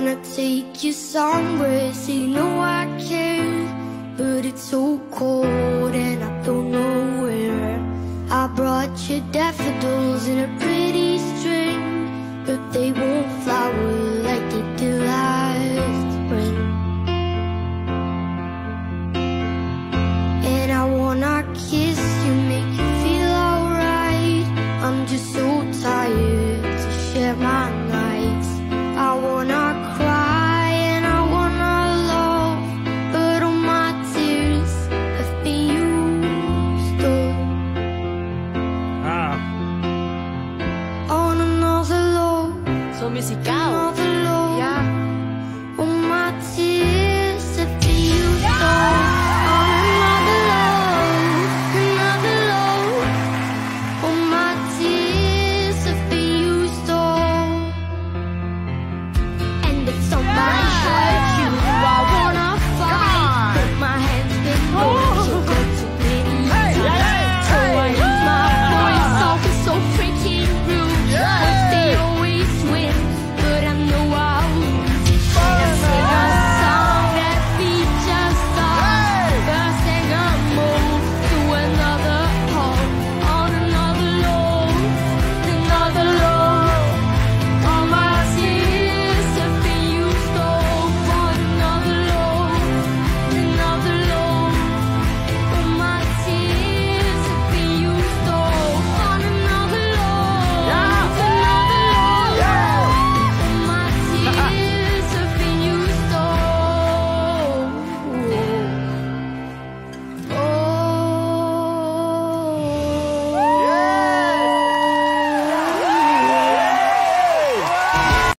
wanna take you somewhere, so you know I care. But it's so cold and I don't know where. I brought you daffodils in a pretty string, but they won't